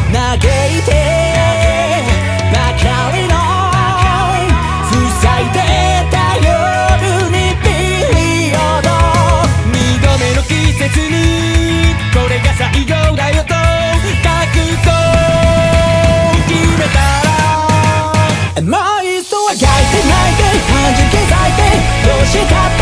嘆いてばかりの塞いでた夜にピリオド2度目の季節にこれが最後だよと覚悟決めたらもういっそは焼いて泣いて弾け裂いてどうしたって